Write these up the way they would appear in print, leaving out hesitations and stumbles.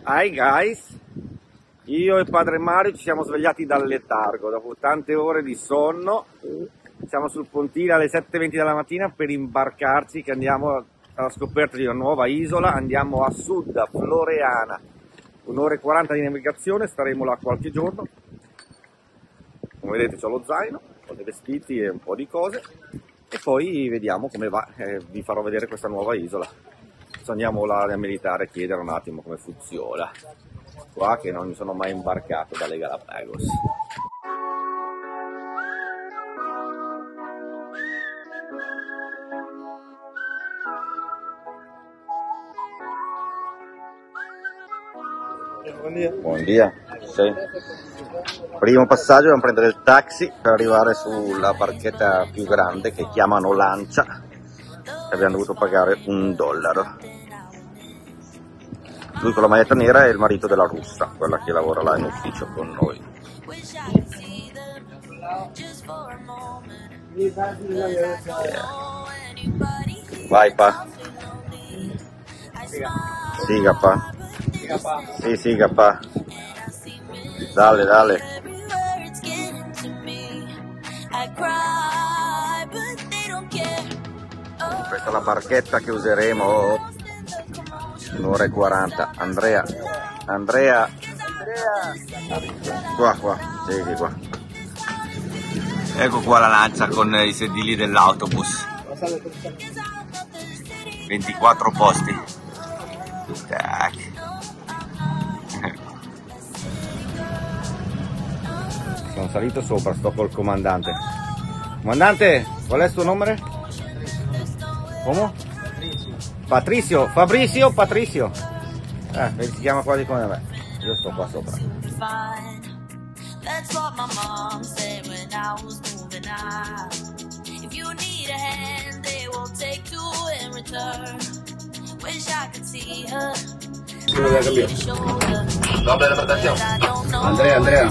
Hi guys, io e padre Mario ci siamo svegliati dal letargo dopo tante ore di sonno. Siamo sul pontile alle 7:20 della mattina per imbarcarci, che andiamo alla scoperta di una nuova isola. Andiamo a sud, a Floreana, 1 ora e 40 di navigazione, staremo là qualche giorno. Come vedete c'ho lo zaino, ho dei vestiti e un po' di cose e poi vediamo come va. Vi farò vedere questa nuova isola. Andiamo là a militare a chiedere un attimo come funziona qua, che non mi sono mai imbarcato dalle Galapagos. Buon dia. Sì. Primo passaggio, dobbiamo prendere il taxi per arrivare sulla barchetta più grande che chiamano Lancia. Abbiamo dovuto pagare $1. Lui con la maglietta nera è il marito della russa, quella che lavora là in ufficio con noi. Vai pa. Siga pa. Sì, siga pa. Dale, dale. Questa è la barchetta che useremo. 1 ora e 40. Andrea. Qua. Sì, qua. Ecco qua la Lancia con i sedili dell'autobus. 24 posti. Tac. Sono salito sopra, sto col comandante. Comandante, qual è il suo nome? Come? Fabrizio. Si chiama quasi come me. Io sto qua sopra. Doble la prestazione. Andrea.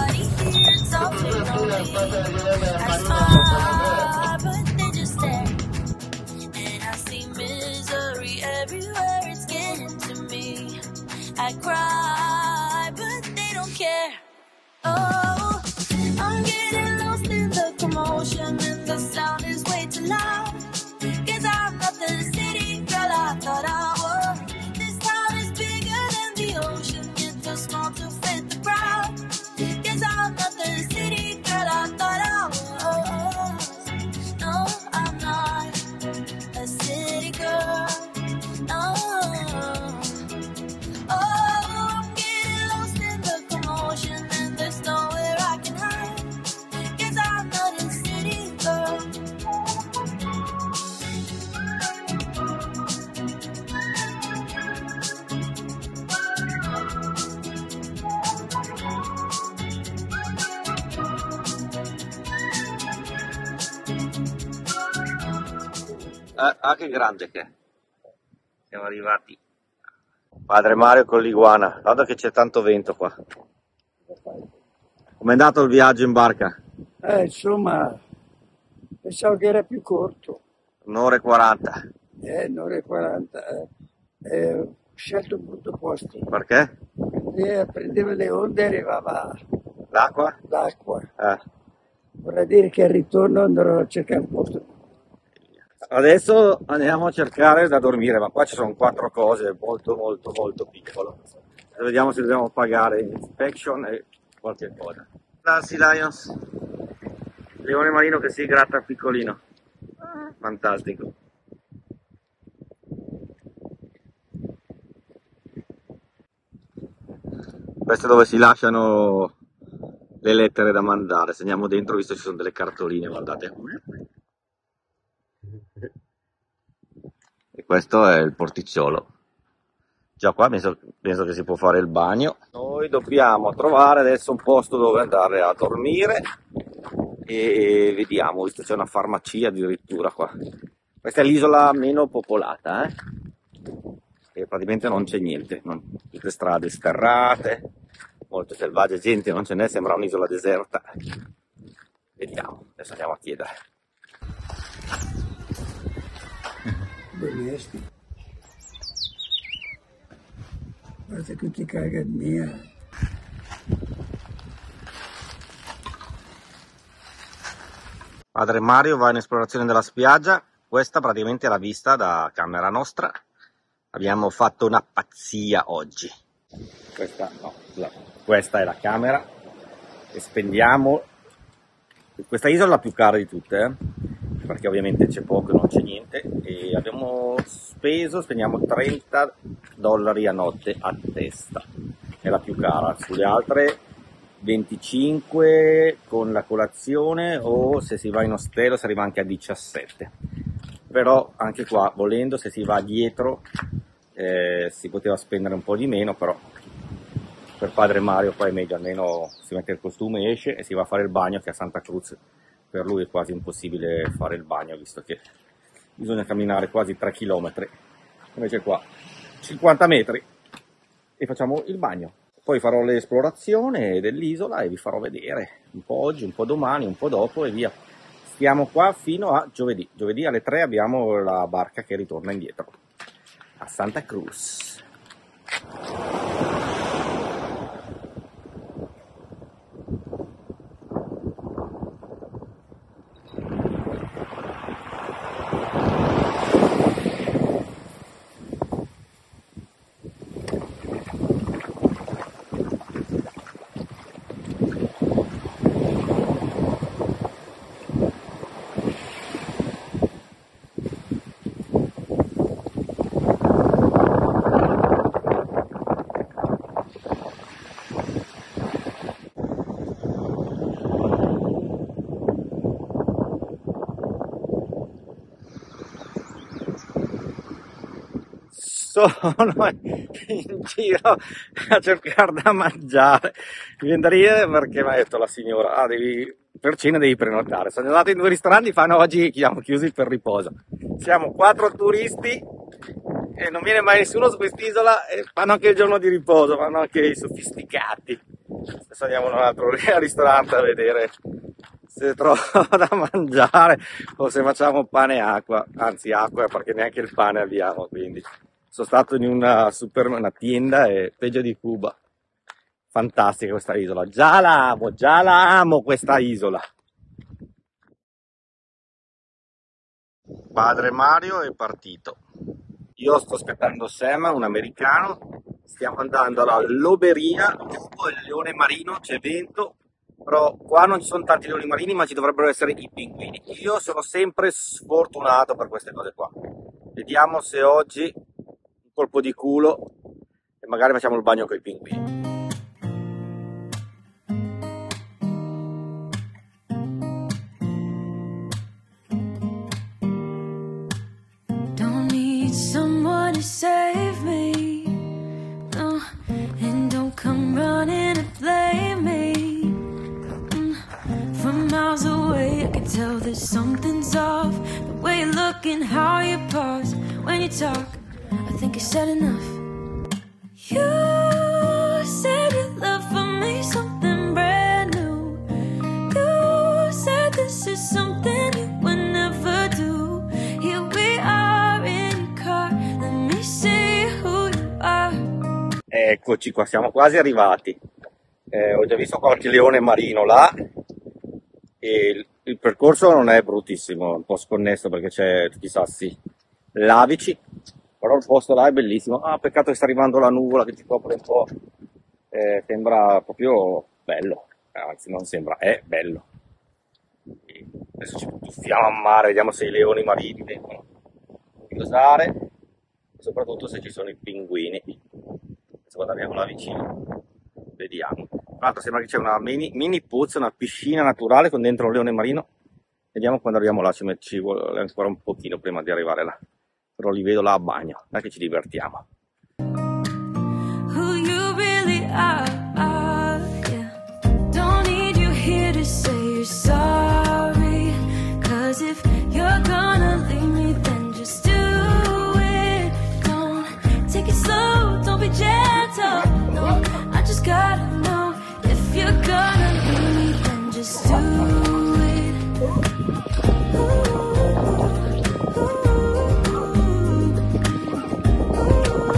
I cry, but they don't care. Oh, I'm getting lost in the commotion, and the sound is way too loud. 'Cause I'm not the city girl I thought I was. This town is bigger than the ocean, it's too small to fit the crowd. 'Cause I'm not the city girl I thought I was. No, I'm not a city girl. No. Che grande che è. Siamo arrivati. Padre Mario con l'iguana. Guarda che c'è tanto vento qua. Com'è andato il viaggio in barca? Insomma, pensavo che era più corto. 1 ora e 40. 1 ora e 40. Ho scelto un brutto posto. Perché? Perché prendeva le onde e arrivava l'acqua. Vorrei dire che al ritorno andrò a cercare un posto. Adesso andiamo a cercare da dormire, ma qua ci sono 4 cose molto piccolo. Vediamo se dobbiamo pagare inspection e qualche cosa. Darsi Lions, leone marino che si gratta piccolino, fantastico. Questo è dove si lasciano le lettere da mandare. Se andiamo dentro, visto che ci sono delle cartoline, guardate. E questo è il porticciolo. Già qua penso che si può fare il bagno. Noi dobbiamo trovare adesso un posto dove andare a dormire e vediamo, visto c'è una farmacia addirittura qua. Questa è l'isola meno popolata, e praticamente non c'è niente, tutte strade sterrate, molto selvagge, gente non ce n'è, sembra un'isola deserta. Vediamo, adesso andiamo a chiedere. Guarda tutti i cagati mia. Padre Mario va in esplorazione della spiaggia. Questa praticamente è la vista da camera nostra. Abbiamo fatto una pazzia oggi. Questa è la camera e spendiamo. Questa isola è la più cara di tutte, perché ovviamente c'è poco, non c'è niente, e spendiamo $30 a notte a testa. È la più cara. Sulle altre 25 con la colazione, o se si va in ostello si arriva anche a 17. Però anche qua, volendo, se si va dietro si poteva spendere un po' di meno, però per Padre Mario poi è meglio, almeno si mette il costume, esce e si va a fare il bagno, che a Santa Cruz per lui è quasi impossibile fare il bagno, visto che bisogna camminare quasi 3 km, invece qua 50 metri e facciamo il bagno. Poi farò l'esplorazione dell'isola e vi farò vedere un po' oggi, un po' domani, un po' dopo e via. Stiamo qua fino a giovedì. Giovedì alle 3 abbiamo la barca che ritorna indietro a Santa Cruz. Sono in giro a cercare da mangiare. Mi viene da ridere perché mi ha detto la signora, per cena devi prenotare. Sono andato in 2 ristoranti, fanno oggi siamo chiusi per riposo. Siamo 4 turisti e non viene mai nessuno su quest'isola e fanno anche il giorno di riposo, fanno anche i sofisticati. Adesso andiamo in un altro ristorante a vedere se trovo da mangiare o se facciamo pane e acqua, anzi acqua perché neanche il pane abbiamo, quindi sono stato in una tienda e peggio di Cuba. Fantastica questa isola, già la amo questa isola. Padre Mario è partito, io sto aspettando Sam, un americano, stiamo andando alla loberia, dopo il leone marino, c'è vento, però qua non ci sono tanti leoni marini ma ci dovrebbero essere i pinguini. Io sono sempre sfortunato per queste cose qua. Vediamo se oggi un colpo di culo e magari facciamo il bagno con i pinguini. Don't need someone to save me, no, and don't come running to blame me. From miles away I can tell that something's off. The way you look and how you pause when you talk, I think you said enough. You said your love for me something brand new. You said this is something you would never do. Here we are in your car, let me see who you are. Eccoci qua, siamo quasi arrivati. Ho già visto qualche leone marino là e il percorso non è bruttissimo, un po' sconnesso perché c'è tutti i sassi lavici, però il posto là è bellissimo. Peccato che sta arrivando la nuvola che ci copre un po', sembra proprio bello, anzi non sembra, è bello. E adesso ci tuffiamo a mare, vediamo se i leoni marini vengono a curiosare e soprattutto se ci sono i pinguini. Adesso guardiamo là vicino, vediamo. Tra l'altro sembra che c'è una mini pozza, una piscina naturale con dentro un leone marino. Vediamo quando arriviamo là, ci vuole ancora un pochino prima di arrivare là. Però li vedo là a bagno, dai che ci divertiamo. Who you really are, yeah. Don't need you here to say you're sorry, 'cause if you're gonna leave me then just do it. Don't take it slow, don't be gentle, no, I just gotta know if you're gonna leave me then just do it. Ooh, ooh, ooh.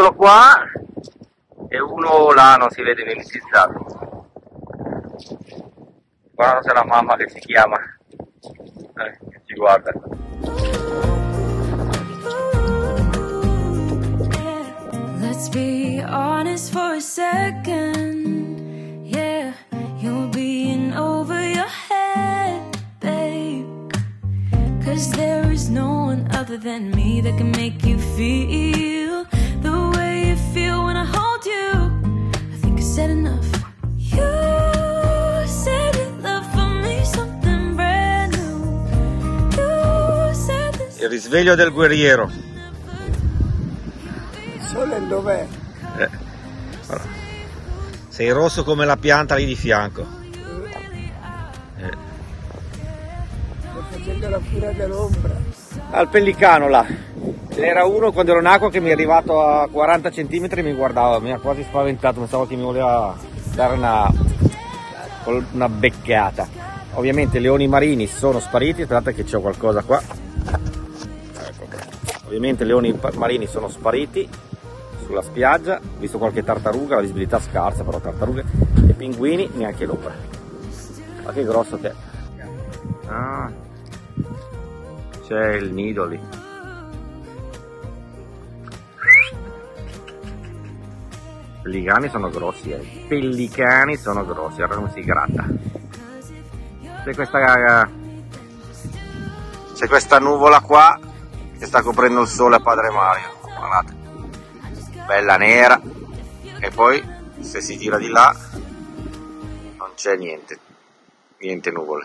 titolo qua e uno là non si vede mimetizzato. Guarda, c'è la mamma che si chiama, che ci guarda. Let's be honest for a second. Yeah, you're being over your head, babe. 'Cause there is no one other than me that can make you feel the way you feel when I hold you. I think I said enough. You said you love for me something brand new. You said this. Il risveglio del guerriero. Il sole dov'è? Voilà. Sei rosso come la pianta lì di fianco. Sto facendo la cura dell'ombra. Al pellicano là. C'era uno quando ero in acqua che mi è arrivato a 40 cm e mi guardava, mi ha quasi spaventato, pensavo che mi voleva dare una beccata. Ovviamente i leoni marini sono spariti, aspettate che c'ho qualcosa qua. Ecco qua. Ovviamente i leoni marini sono spariti sulla spiaggia, ho visto qualche tartaruga, la visibilità scarsa, però tartarughe e pinguini neanche l'ombra. Ma che grosso che è. Ah, c'è il nido lì. Pellicani sono grossi, pellicani sono grossi, guarda come si gratta. C'è questa nuvola qua che sta coprendo il sole a Padre Mario, guardate, bella nera, e poi se si gira di là non c'è niente nuvole.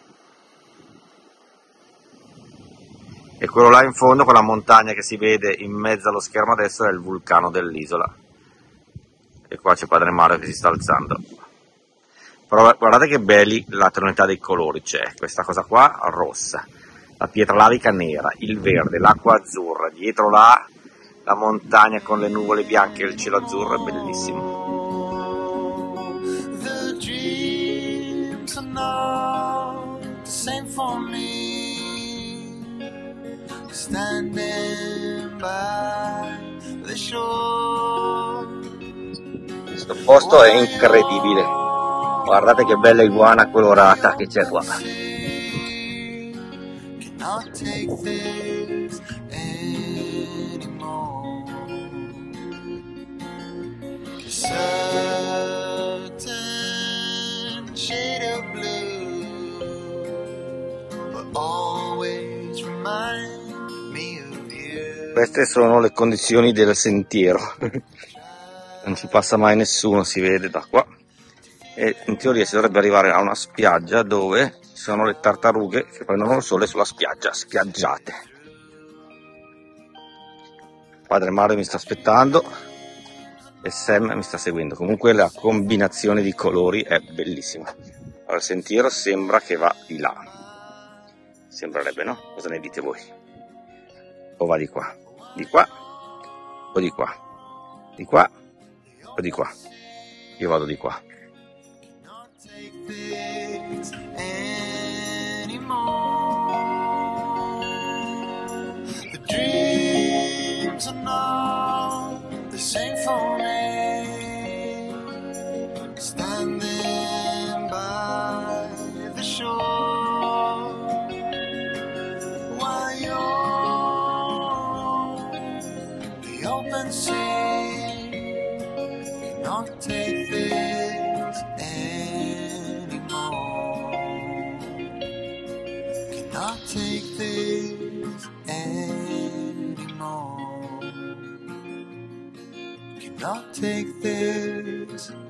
E quello là in fondo, quella montagna che si vede in mezzo allo schermo adesso, è il vulcano dell'isola. E qua c'è Padre Mario che si sta alzando. Però guardate che belli la tonalità dei colori, c'è questa cosa qua rossa, la pietra lavica nera, il verde, l'acqua azzurra, dietro là la montagna con le nuvole bianche e il cielo azzurro, è bellissimo. The dreams are not the same for me, standing by the shore. Questo posto è incredibile, guardate che bella iguana colorata che c'è qua. Cannot take this anymore. A certain shade of blue will always remind me of you. Queste sono le condizioni del sentiero. Non ci passa mai nessuno, si vede da qua, e in teoria si dovrebbe arrivare a una spiaggia dove ci sono le tartarughe che prendono il sole sulla spiaggia, spiaggiate. Padre Mario mi sta aspettando e Sam mi sta seguendo. Comunque la combinazione di colori è bellissima. Allora, il sentiero sembra che va di là, sembrerebbe, no? Cosa ne dite voi? O va di qua o di qua, di qua o di qua? Io vado di qua. The dreams are not the same for me, standing by the shore while you're the open sea. Cannot take this anymore. Cannot take this anymore. Cannot take this